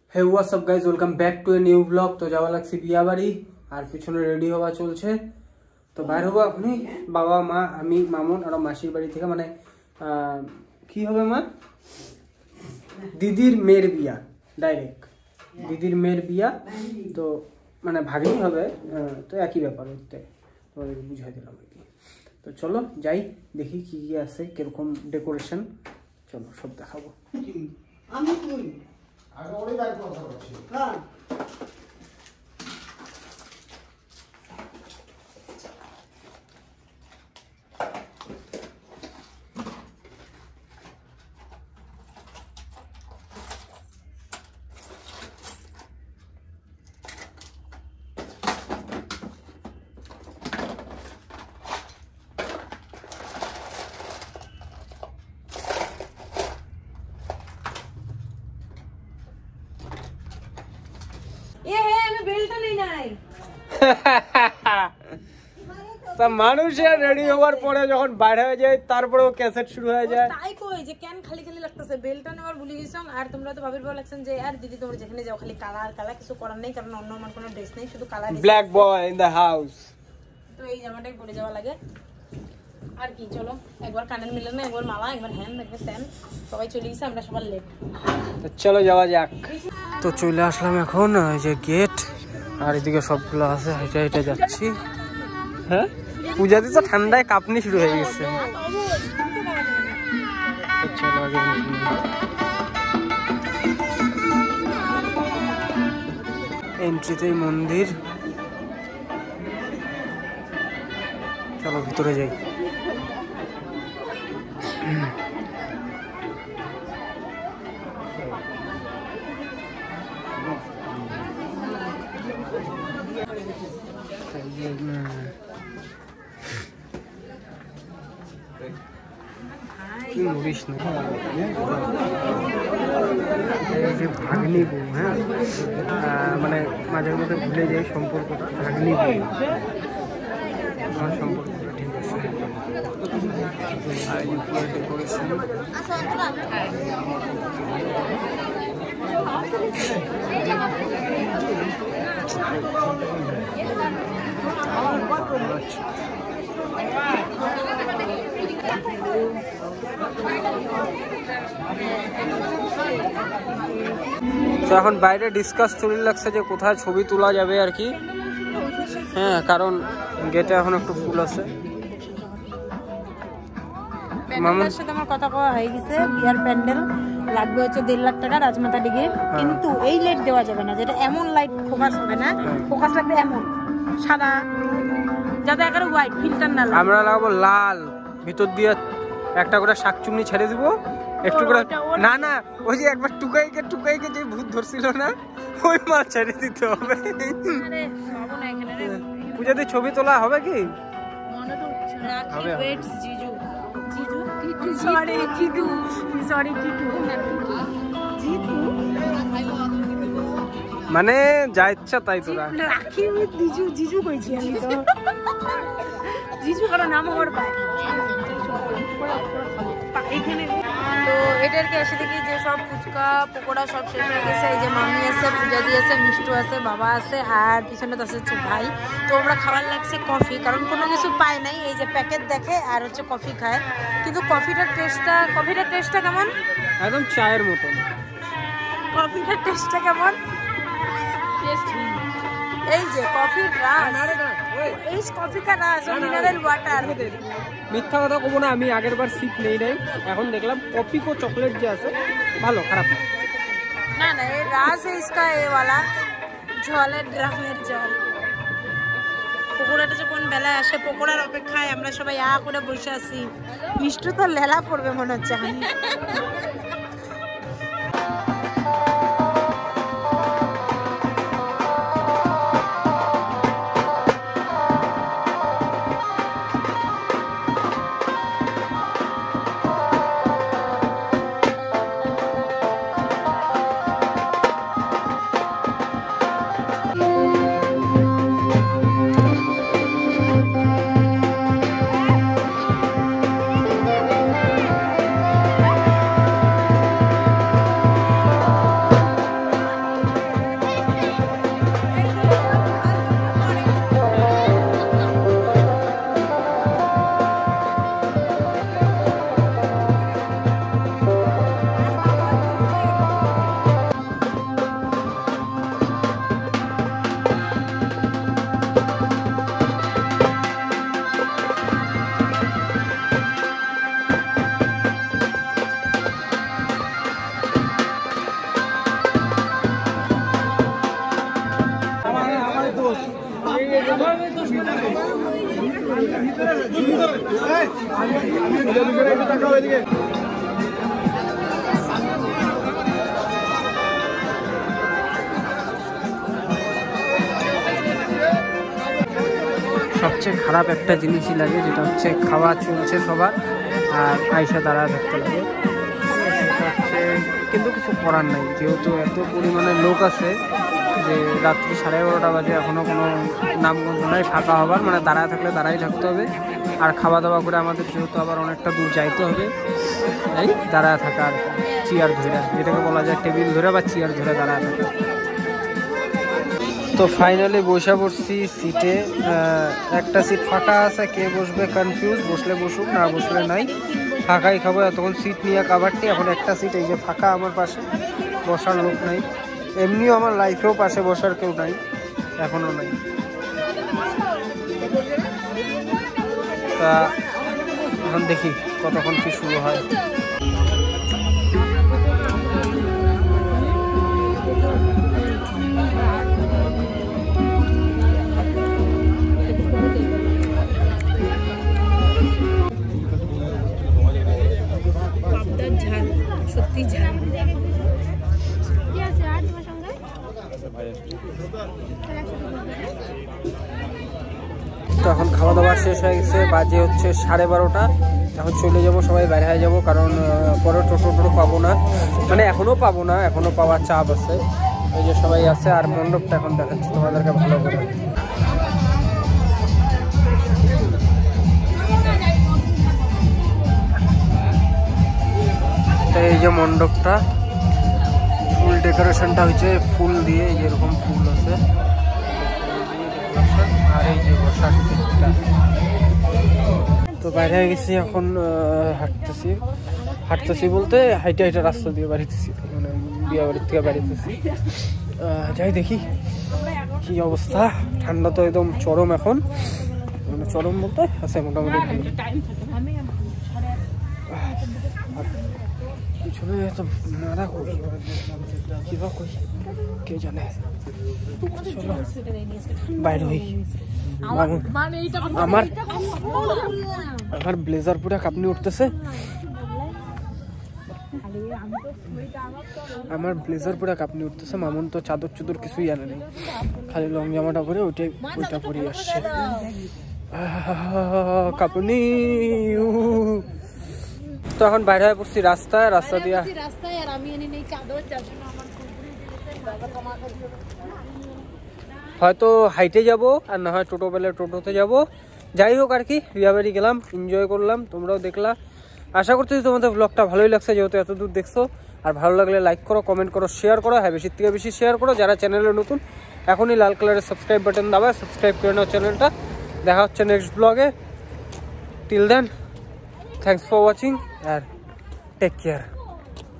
Hey WhatsApp guys, welcome back to a new blog. তো যাওয়া লাগছে বিয়া বাড়ি, আর পিছনে রেডি হওয়া চলছে। তো বাইর হবো এখনই, বাবা মা আমি মামুন আর মাসির বাড়ি থেকে। মানে কি হবে মা, দিদির মেয়ের বিয়া, ডাইরেক্ট দিদির মেয়ের বিয়া। তো মানে ভাগেই হবে, তো একই ব্যাপার হচ্ছে, তোমাদের বুঝাই দিলাম আর কি। তো চলো যাই, দেখি কি কি আছে, কিরকম ডেকোরেশন, চলো সব দেখাবো। আমি কই আগে ওই বাইক কথা বলছি। হ্যাঁ তা মানুষের রেডি হওয়ার পরে যখন বাইরে হয়ে যায় তারপরেও ক্যাসেট শুরু হয়ে যায়। তাই কই যে কেন খালি খালি লাগতেছে, বেলটা নেওয়ার ভুলে গেছং। আর তোমরা তো ভাবির ভালো লাগছেন যে আর দিদি তোমরা যেখানে যাও খালি কালার কালার, কিছু করার নেই, কারণ অন্য আমার কোনো ড্রেস নেই, শুধু colour. Black boy in the house. তো এই জামাটাই পরে যাওয়া লাগে আর কি। চলো একবার কানের মিলে না, একবার মালা, একবার হ্যান্ড, একবার স্যান, সবাই চলে গেছে, আমরা সবার লেট। তো চলো যাওয়া যাক। তো চলে আসলাম এখন, এই যে গেট, আর এদিকে সবগুলো আছে, হেঁটে হেঁটে যাচ্ছি। হ্যাঁ পূজাতে তো ঠান্ডায় কাঁপনি শুরু হয়ে গেছে। চলো আগে এন্ট্রিতেই মন্দির, চলো ভিতরে যাই। মরিস না, এই যে ভাগ্নি বউ, হ্যাঁ মানে মাঝে মধ্যে ভুলে যাই সম্পর্কটা, ভাগ্নি বউ আমার সম্পর্কটা, ঠিক আছে। আর ইউপুরের ডেকোরেশন, তো এখন বাইরে ডিসকাস চলে লাগছে যে কোথায় ছবি তোলা যাবে আর কি। হ্যাঁ কারণ গেটে এখন একটু ফুল আছে। মামুনের সাথে আমার কথা কওয়া হয়ে গেছে, বিয়ার প্যান্ডেল লাগবে হচ্ছে 1.5 লাখ টাকা রাজমাতা দিকে, কিন্তু এই লাইট দেওয়া যাবে না, যেটা এমন লাইট ফোকাস হবে না, ফোকাস লাগবে এমন সাদা, যাতে একেবারে হোয়াইট ফিল্টার না লাগে। আমরা লাগাবো লাল, ভিতর দিয়ে একটা করে শাকচুন্নি ছেড়ে দিব একটু করে। না না, ওই যে একবার টুকাইকে যে ভূত ধরছিল না, ওই মাল ছেড়ে দিতে হবে। পূজাতে ছবি তোলা হবে কি? মানে যা ইচ্ছা তাই তোরা। জিজু কইছি আমি তো, জিজু কারণ নাম আমার পায় এখানে। তো এটারকে এসে দেখি যে সব ফুচকা পকোড়া সব শেষ হয়ে গেছে। এই যে মামি আছে, পূজা দিয়েছে, মিষ্টু আছে, বাবা আছে, আর পিছনে তো আছে ভাই। তো আমরা খাবার লাগছে কফি, কারণ কোনো কিছু পায় নাই, এই যে প্যাকেট দেখে আর হচ্ছে কফি খায়। কিন্তু কফিটার টেস্টটা কেমন? একদম চায়ের মতন। কফিটার টেস্টটা কেমন? এই যে কফির রাস, এই কফি কা রাস, মিনারেল ওয়াটার। মিথ্যা কথা কব না, আমি আগের বার সিপ নেই নাই, এখন দেখলাম কফি কো চকলেট যে আছে ভালো, খারাপ না। না এই রাস है इसका, ये वाला জলের ড্রামের জল। পকোড়াটা যখন বেলায় আসে, পকোড়ার অপেক্ষায় আমরা সবাই করে বসে আছি। মিষ্টু তো লেলা পড়বে মনে হচ্ছে। সবচেয়ে খারাপ একটা জিনিসই লাগে, যেটা হচ্ছে খাওয়া চলছে সবার আর আয়সা দাঁড়া থাকতে লাগে। সেটা হচ্ছে কিন্তু কিছু করার নাই, যেহেতু এত পরিমাণে লোক আছে যে রাত্রি 11:30 বাজে এখনও কোনো নামগন্ধ নাই ফাঁকা হবার, মানে দাঁড়ায় থাকলে দাঁড়াই থাকতে হবে। আর খাওয়া দাওয়া করে আমাদের যেহেতু আবার অনেকটা দূর যাইতে হবে, এই দাঁড়ায় থাকা আর চেয়ার ধরে, যেটাকে বলা যায় টেবিল ধরে বা চেয়ার ধরে দাঁড়ায় থাকা। তো ফাইনালি বসে পড়ছি সিটে, একটা সিট ফাঁকা আছে, কে বসবে কনফিউজ, বসলে বসুক না বসলে নাই, ফাঁকাই খাবো। এতক্ষণ সিট নিয়ে কাবারটি, এখন একটা সিট এই যে ফাঁকা আমার পাশে, বসার লোক নাই। এমনিও আমার লাইফেও পাশে বসার কেউ নাই, এখনও নাই। তা এখন দেখি কতক্ষণ কি শুরু হয়। সত্যি ঝাল। তো এখন খাওয়া দাওয়া শেষ হয়ে গেছে, বাজে হচ্ছে 12:30। এখন চলে যাব, সবাই বাইরে হয়ে যাবো, কারণ পরে টোটো পাবো না, মানে এখনও পাবো না, এখনও পাওয়ার চাপ আছে। এই যে সবাই আছে, আর মণ্ডপটা এখন দেখাচ্ছি তোমাদেরকে ভালো করে। এই যে মণ্ডপটা, ফুল ডেকোরেশনটা হয়েছে ফুল দিয়ে, যেরকম ফুল আছে, আর এই যে বসার সিটটা। তো বাইরে হয়ে গেছি, এখন হাঁটতেছি বলতে হাইটে রাস্তা দিয়ে বাড়িতেছি, মানে বিয়া বাড়ির থেকে বাড়িতেছি। যাই দেখি কি অবস্থা। ঠান্ডা তো একদম চরম এখন, মানে চরম বলতে আছে মোটামুটি। পিছনে তো নাড়া করি, কিবা কই কে জানে। চলো বাইরে হই। আমার ব্লেজার পুরা কাঁপনি উঠতেছে, মামুন তো চাদর চুদর কিছুই জানে নেই, খালি লং জামাটা পরে ওইটা পরে আসছে। কাঁপুনি। তো এখন বাইরে হয়ে পড়ছি রাস্তা দিয়া, হয়তো হাইটে যাব আর না হয় টোটো পেলে টোটোতে যাব। যাই হোক আর কি, বিয়াবাড়ি গেলাম, এনজয় করলাম, তোমরাও দেখলা। আশা করতেছি তোমাদের ব্লগটা ভালোই লাগছে, যেহেতু এত দূর দেখছো। আর ভালো লাগলে লাইক করো, কমেন্ট করো, শেয়ার করো, হ্যাঁ বেশি থেকে বেশি শেয়ার করো। যারা চ্যানেলে নতুন এখনই লাল কালারের সাবস্ক্রাইব বাটন দাবায় সাবস্ক্রাইব করে নাও চ্যানেলটা। দেখা হচ্ছে নেক্সট ব্লগে। Till then, thanks for watching আর টেক কেয়ার।